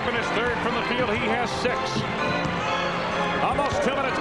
finished third from the field. He has 6. Almost 2 minutes